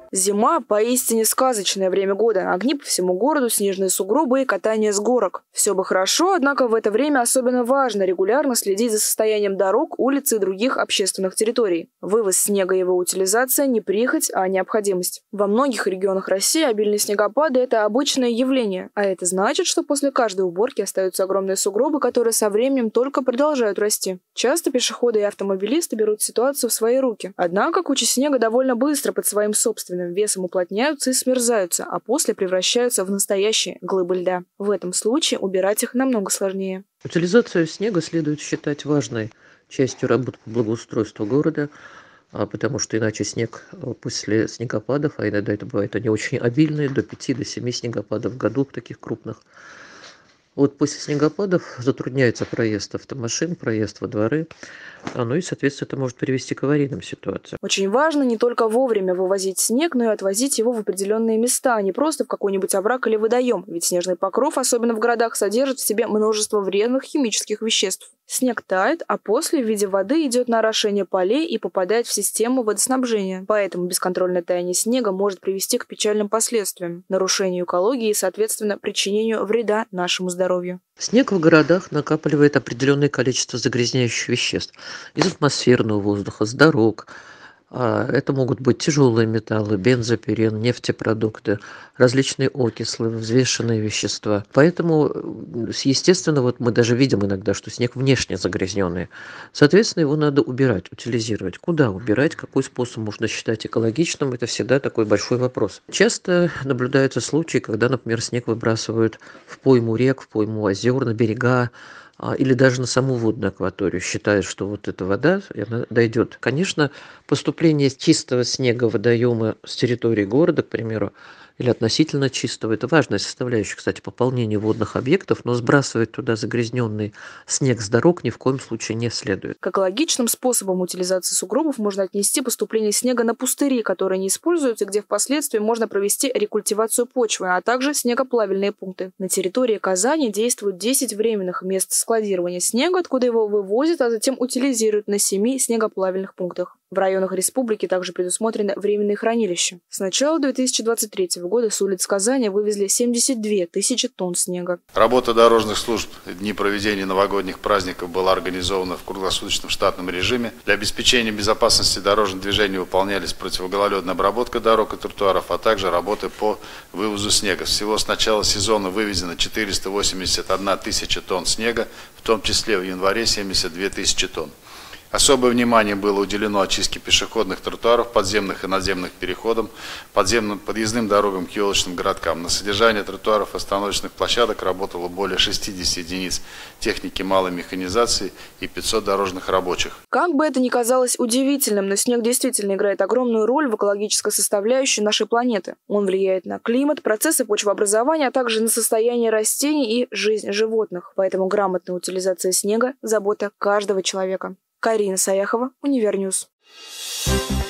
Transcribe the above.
Зима – поистине сказочное время года. Огни по всему городу, снежные сугробы и катание с горок. Все бы хорошо, однако в это время особенно важно регулярно следить за состоянием дорог, улиц и других общественных территорий. Вывоз снега и его утилизация – не прихоть, а необходимость. Во многих регионах России обильные снегопады – это обычное явление. А это значит, что после каждой уборки остаются огромные сугробы, которые со временем только продолжают расти. Часто пешеходы и автомобилисты берут ситуацию в свои руки. Однако кучи снега довольно быстро под своим собственным весом уплотняются и смерзаются, а после превращаются в настоящие глыбы льда. В этом случае убирать их намного сложнее. Утилизацию снега следует считать важной частью работы по благоустройству города, потому что иначе снег после снегопадов, а иногда это бывает они очень обильные, до 5-7 снегопадов в году таких крупных. Вот после снегопадов затрудняется проезд автомашин, проезд во дворы, ну и, соответственно, это может привести к аварийным ситуациям. Очень важно не только вовремя вывозить снег, но и отвозить его в определенные места, а не просто в какой-нибудь овраг или водоем, ведь снежный покров, особенно в городах, содержит в себе множество вредных химических веществ. Снег тает, а после в виде воды идет на орошение полей и попадает в систему водоснабжения. Поэтому бесконтрольное таяние снега может привести к печальным последствиям, нарушению экологии и, соответственно, причинению вреда нашему здоровью. Снег в городах накапливает определенное количество загрязняющих веществ из атмосферного воздуха, с дорог. Это могут быть тяжелые металлы, бензопирен, нефтепродукты, различные окислы, взвешенные вещества. Поэтому, естественно, вот мы даже видим иногда, что снег внешне загрязненный. Соответственно, его надо убирать, утилизировать. Куда убирать, какой способ можно считать экологичным, это всегда такой большой вопрос. Часто наблюдаются случаи, когда, например, снег выбрасывают в пойму рек, в пойму озер, на берега, или даже на саму водную акваторию, считая, что вот эта вода, она дойдет. Конечно, поступление чистого снега в водоемы с территории города, к примеру, или относительно чистого, это важная составляющая, кстати, пополнения водных объектов, но сбрасывать туда загрязненный снег с дорог ни в коем случае не следует. К экологичным способам утилизации сугробов можно отнести поступление снега на пустыри, которые не используются, где впоследствии можно провести рекультивацию почвы, а также снегоплавильные пункты. На территории Казани действуют 10 временных мест складирования снега, откуда его вывозят, а затем утилизируют на 7 снегоплавильных пунктах. В районах республики также предусмотрены временные хранилища. С начала 2023 года с улиц Казани вывезли 72 тысячи тонн снега. Работа дорожных служб в дни проведения новогодних праздников была организована в круглосуточном штатном режиме. Для обеспечения безопасности дорожного движения выполнялись противогололедная обработка дорог и тротуаров, а также работы по вывозу снега. Всего с начала сезона вывезено 481 тысяча тонн снега, в том числе в январе 72 тысячи тонн. Особое внимание было уделено очистке пешеходных тротуаров, подземных и надземных переходов, подземным подъездным дорогам к елочным городкам. На содержание тротуаров и остановочных площадок работало более 60 единиц техники малой механизации и 500 дорожных рабочих. Как бы это ни казалось удивительным, но снег действительно играет огромную роль в экологической составляющей нашей планеты. Он влияет на климат, процессы почвообразования, а также на состояние растений и жизнь животных. Поэтому грамотная утилизация снега – забота каждого человека. Карина Саяхова, Универньюз.